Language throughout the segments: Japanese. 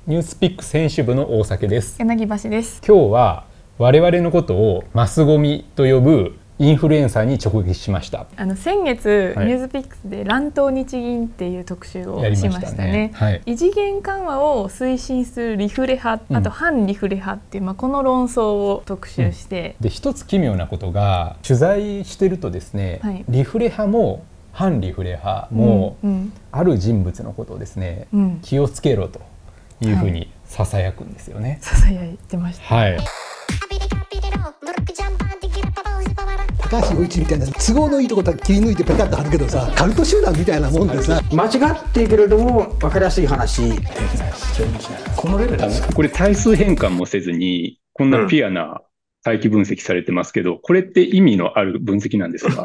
ニュースピック選手部の大酒です。 柳橋です。 今日は我々のことをマスゴミと呼ぶインフルエンサーに直撃しました。 先月、ニュースピックスで乱闘日銀っていう特集をしましたね。異次元緩和を推進するリフレ派、あと反リフレ派っていう、この論争を特集して、 で一つ奇妙なことが、取材してるとですね、リフレ派も反リフレ派も、ある人物のことをですね、気をつけろというふうにささやくんですよね。 ささやいてました。 高橋陽一みたいな都合のいいところ切り抜いてペタッと貼るけどさ、カルト集団みたいなもんでさ、 間違っていけれども分かりやすい話、このレベルだね。 これ対数変換もせずにこんなピュアな回帰分析されてますけど、これって意味のある分析なんですか？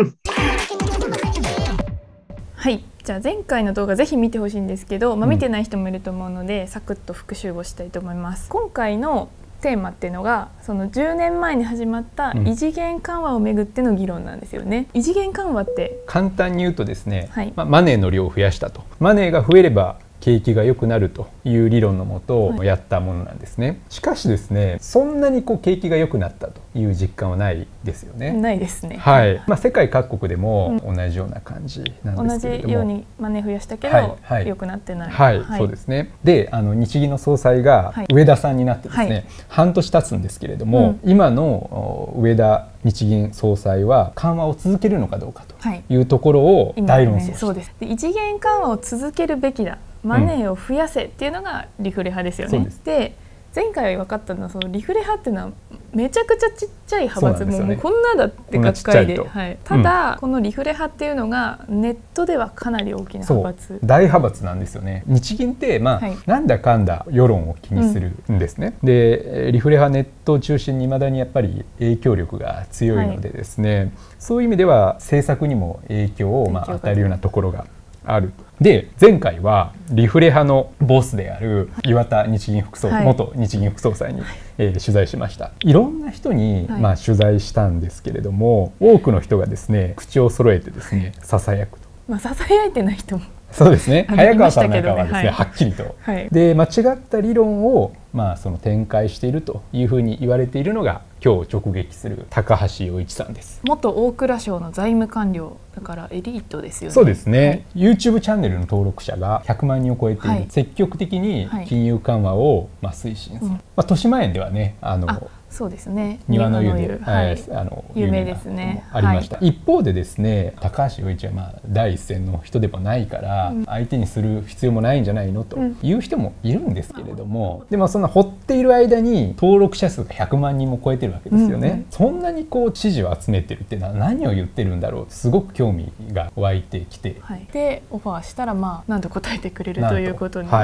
はい、じゃあ前回の動画ぜひ見てほしいんですけど、見てない人もいると思うのでサクッと復習をしたいと思います。今回のテーマっていうのが、その10年前に始まった異次元緩和をめぐっての議論なんですよね。異次元緩和って簡単に言うとですね、マネーの量を増やしたと、マネーが増えれば景気が良くなるという理論のもとやったものなんですね。しかしですね、そんなに景気が良くなったという実感はないですよね。 ないですね。 はい。世界各国でも同じような感じなんですけれども、 同じようにマネー増やしたけど、良くなってない。 はい、そうですね。で、日銀の総裁が植田さんになってですね、半年経つんですけれども、今の植田日銀総裁は緩和を続けるのかどうかというところを大論争して、 そうです。で、異次元緩和を続けるべきだ、マネーを増やせっていうのがリフレ派ですよね。で、前回分かったのは、そのリフレ派っていうのはめちゃくちゃちっちゃい派閥、もうこんなだってがっかりで、ただこのリフレ派っていうのがネットではかなり大きな派閥、 大派閥なんですよね。日銀ってなんだかんだ世論を気にするんですね。で、リフレ派ネットを中心に未だにやっぱり影響力が強いのでですね、そういう意味では政策にも影響を与えるようなところがある。で、前回はリフレ派のボスである岩田日銀副総裁、元日銀副総裁に、取材しました。いろんな人に、取材したんですけれども、多くの人がですね、口を揃えてですね、ささやくと。 ささやいてない人もそうですね。早川さんなんかはですね、はっきりと、で間違った理論をその展開しているというふうに言われているのが、今日直撃する高橋陽一さんです。 元大蔵省の財務官僚だからエリートですよね。 そうですね。YouTube チャンネルの登録者が100万人を超えている、積極的に金融緩和を推進する。豊島園ではね、 そうですね。 庭の湯で有名ですね。 ありました。一方でですね、高橋陽一は第一線の人でもないから相手にする必要もないんじゃないのという人もいるんですけれども、でもそんな掘っている間に登録者数が100万人も超えてるわけですよね。そんなに支持を集めてるっていうのは何を言ってるんだろうと、すごく興味が湧いてきて、 でオファーしたらなんと答えてくれるということに。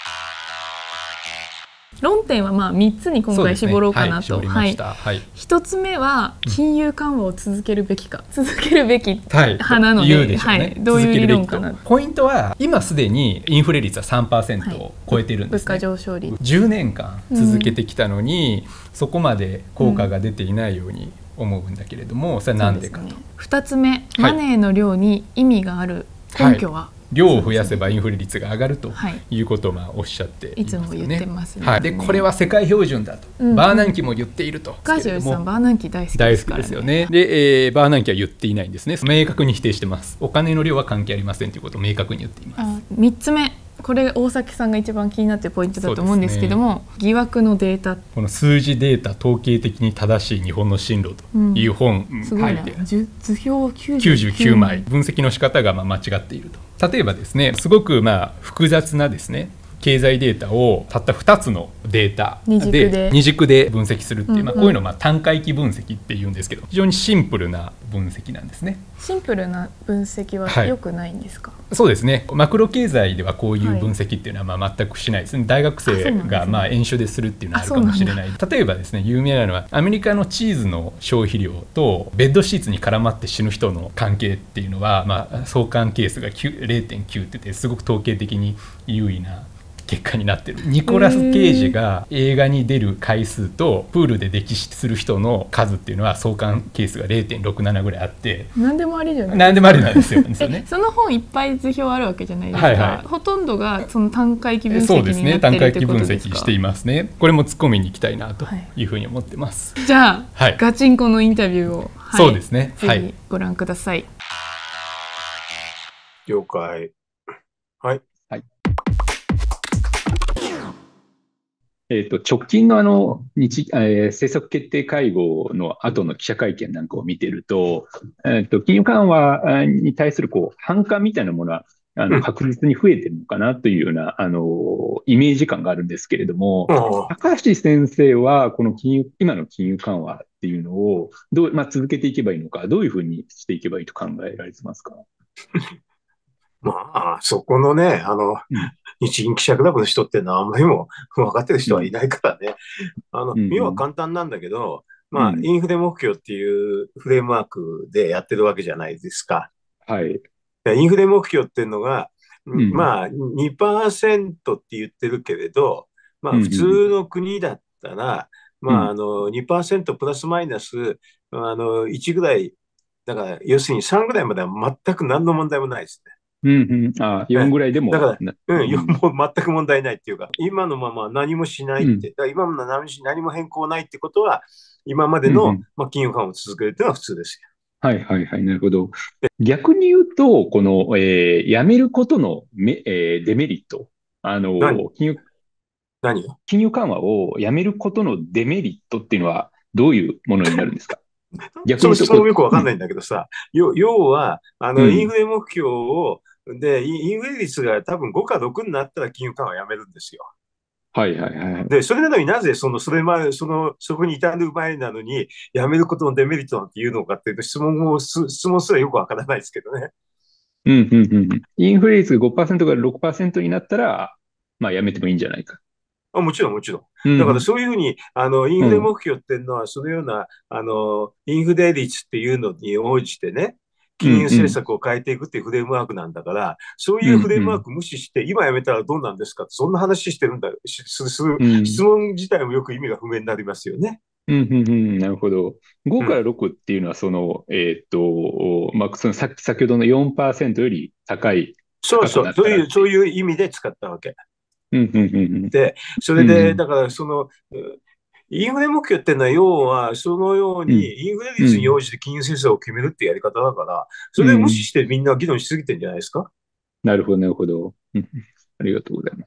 論点は3つに今回絞ろうかなと。1つ目は金融緩和を続けるべきか、続けるべき派なので、どういう理論かな。 ポイントは、今すでにインフレ率は 3% を超えているんですね。 物価上昇率 10年間続けてきたのに、そこまで効果が出ていないように思うんだけれども、それは何でかと。 2つ目、マネーの量に意味がある根拠は、 量を増やせばインフレ率が上がるということをおっしゃっていますよね。 いつも言ってますね。 で、これは世界標準だと、バーナンキも言っていると。 高橋陽一さんバーナンキ大好きですからね。大好きですよね。 で、バーナンキは言っていないんですね。明確に否定してます。お金の量は関係ありませんということを明確に言っています。 3つ目、これ大崎さんが一番気になっているポイントだと思うんですけども、疑惑のデータ、 この数字データ統計的に正しい日本の進路という本書いて、 図表 99枚、分析の仕方が間違っていると。例えばですね、すごく複雑なですね、経済データをたった2つのデータで二軸で分析するっていう、こういうのを単回帰分析っていうんですけど、非常にシンプルな分析なんですね。 シンプルな分析は良くないんですか？ そうですね。マクロ経済ではこういう分析っていうのは全くしないですね。大学生が演習でするっていうのはあるかもしれない。例えばですね、有名なのはアメリカのチーズの消費量とベッドシーツに絡まって死ぬ人の関係っていうのは、相関係数が 0.9 って言ってすごく統計的に優位な結果になってる。ニコラス・ケイジが映画に出る回数とプールで溺死する人の数っていうのは相関係数が 0.67 ぐらいあって、 何でもありじゃないですか。 何でもありなんですよね。 その本いっぱい図表あるわけじゃないですか、はいはい、ほとんどがその単回帰分析になってるってことですか？そうですね、 単回帰分析していますね。これも突っ込みに行きたいなというふうに思ってます、 じゃあ、はい、ガチンコのインタビューを、はい、 そうですね、 ぜひご覧ください。 了解。はい。はい。 直近の政策決定会合の後の記者会見なんかを見てると、金融緩和に対する反感みたいなものは確実に増えてるのかなというようなイメージ感があるんですけれども、高橋先生はこの今の金融緩和っていうのを続けていけばいいのか、どういうふうにしていけばいいと考えられてますか？ まあ、そこのね、日銀記者クラブの人ってのはあんまりも分かってる人はいないからね。要は簡単なんだけど、まあ、インフレ目標っていうフレームワークでやってるわけじゃないですか。 はい。 インフレ目標っていうのが、まあ、2% って言ってるけれど、まあ、普通の国だったら、まあ、2% プラスマイナス、1ぐらい、だから、要するに3ぐらいまでは全く何の問題もないですね。 4ぐらいでも。 だから、もう全く問題ないっていうか、今のまま何もしないって、今の何も変更ないってことは、今までの、金融緩和を続けるっていうのは普通ですよ。 はいはいはい、なるほど。逆に言うと、この、やめることのデメリット、金融緩和をやめることのデメリットっていうのは、どういうものになるんですか？ 逆にそれもよくわかんないんだけどさ、要は、インフレ目標を、で、インフレ率が多分5か6になったら金融緩和をやめるんですよ。 はいはいはい。 で、それなのになぜそこに至る前なのに、やめることのデメリットなんて言うのかっていうと、質問すらよくわからないですけどね。 インフレ率が 5% から 6% になったら、まあやめてもいいんじゃないか。 もちろん、もちろん。だからそういうふうに、インフレ目標っていうのは、そのような、インフレ率っていうのに応じてね、金融政策を変えていくっていうフレームワークなんだから、そういうフレームワーク無視して、今やめたらどうなんですかって、そんな話してるんだ、質問自体もよく意味が不明になりますよね。 なるほど。5から6っていうのは、その先ほどの 4% より高い。 そういう意味で使ったわけ。で、それで、だからインフレ目標ってのは、要は、そのように、インフレ率に応じて金融政策を決めるってやり方だから、それを無視してみんな議論しすぎてんじゃないですか？ なるほど、なるほど。ありがとうございます。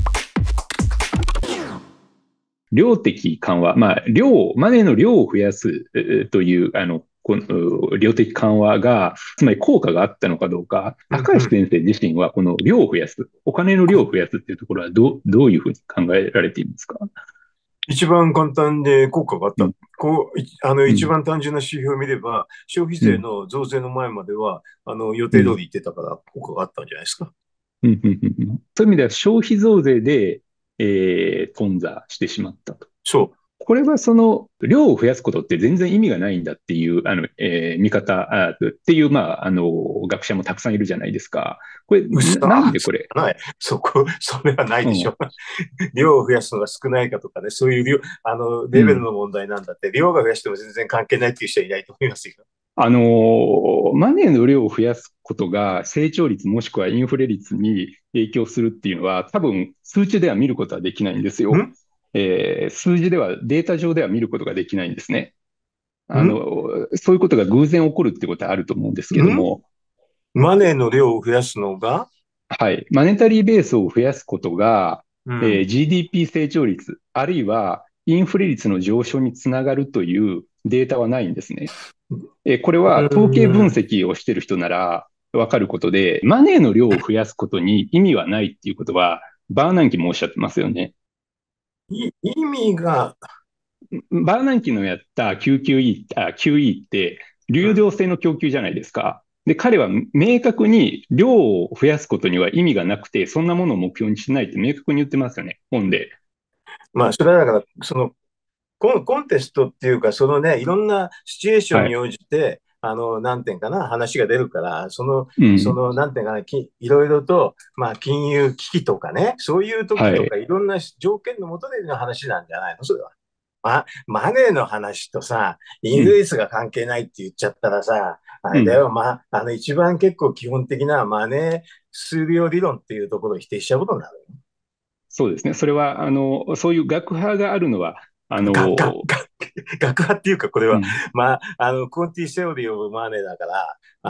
量的緩和、マネーの量を増やすという、この量的緩和が、つまり効果があったのかどうか、高橋先生自身はこの量を増やす、お金の量を増やすっていうところはどういうふうに考えられていますか？ 一番簡単で効果があった。一番単純な指標を見れば、消費税の増税の前までは、予定通り言ってたから効果があったんじゃないですか。 そういう意味では消費増税で、頓挫してしまったと。 そう。 これはその量を増やすことって全然意味がないんだっていう見方っていう学者もたくさんいるじゃないですか。これなんでこれ？ それはないでしょ。量を増やすのが少ないかとかね、そういうレベルの問題なんだって、量が増やしても全然関係ないっていう人はいないと思いますよ。 マネーの量を増やすことが成長率もしくはインフレ率に影響するっていうのは多分数値では見ることはできないんですよ。数字では、データ上では見ることができないんですね。そういうことが偶然起こるってことはあると思うんですけども。 マネーの量を増やすのが？ はい。マネタリーベースを増やすことが、GDP 成長率、あるいはインフレ率の上昇につながるというデータはないんですね。これは統計分析をしている人ならわかることで、マネーの量を増やすことに意味はないっていうことは、バーナンキもおっしゃってますよね。 意味が。 バーナンキのやった QE って流動性の供給じゃないですか。で、彼は明確に量を増やすことには意味がなくて、そんなものを目標にしないって明確に言ってますよね、本で。 まあ、それはだから、コンテストっていうか、いろんなシチュエーションに応じて、 なんていうかな、話が出るから、なんていうかな、いろいろと、まあ、金融危機とかね、そういう時とか、いろんな条件のもとでの話なんじゃないの、それは。マネーの話とさ、インフレ率が関係ないって言っちゃったらさ、あれだよ、一番結構基本的なマネー数量理論っていうところを否定しちゃうことになる。 そうですね。それは、そういう学派があるのは、 学派っていうか、これは、クオンティセオリーオブマネーだから、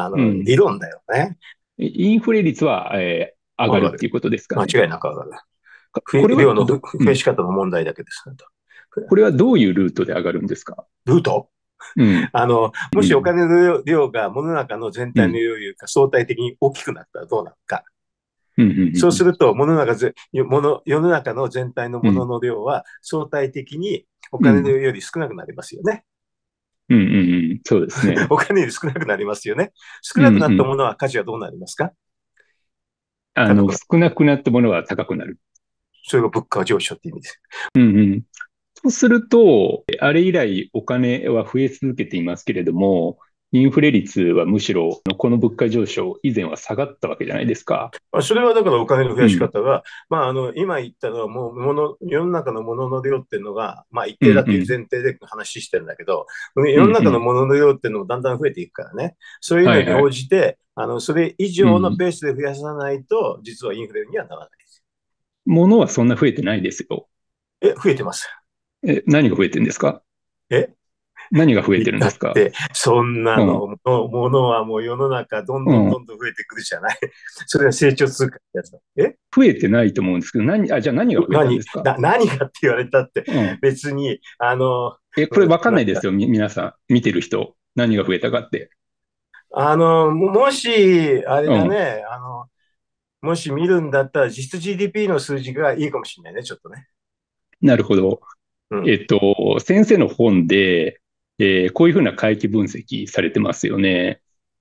理論だよね。 インフレ率は、上がるっていうことですかね。 間違いなく上がる。量の増やし方の問題だけです。 これはどういうルートで上がるんですか？ ルート？もしお金の量が世の中の全体の量よりか相対的に大きくなったらどうなるか。そうすると、世の中の全体のものの量は相対的にお金の量より少なくなりますよね。 そうですね。 お金より少なくなりますよね。少なくなったものは価値はどうなりますか？ 少なくなったものは高くなる。 それが物価上昇って意味です。 そうすると、あれ以来お金は増え続けていますけれども、インフレ率はむしろこの物価上昇以前は下がったわけじゃないですか。 それはだからお金の増やし方が、今言ったのはもう世の中のものの量っていうのが、一定だという前提で話してるんだけど、世の中のものの量っていうのもだんだん増えていくからね。そういうのに応じて、それ以上のペースで増やさないと、実はインフレにはならないです。 ものはそんな増えてないですよ。 増えてます。 何が増えてるんですか？何が増えてるんですか？ だって、そんなの、ものはもう世の中どんどん増えてくるじゃない。それは成長通貨ってやつだ。 増えてないと思うんですけど、じゃあ何が増えたんですか？ 何がって言われたって、別に、 これ分かんないですよ、皆さん。見てる人。何が増えたかって。 もし、あれだね、もし見るんだったら、実質 GDP の数字がいいかもしれないね、ちょっとね。 なるほど。先生の本で、こういうふうな回帰分析されてますよね。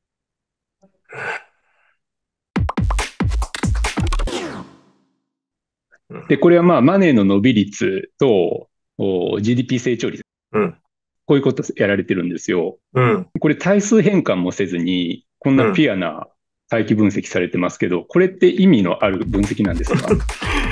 で、これはマネーの伸び率と GDP 成長率。こういうことやられてるんですよ。これ対数変換もせずに、こんなピュアな回帰分析されてますけど、これって意味のある分析なんですか？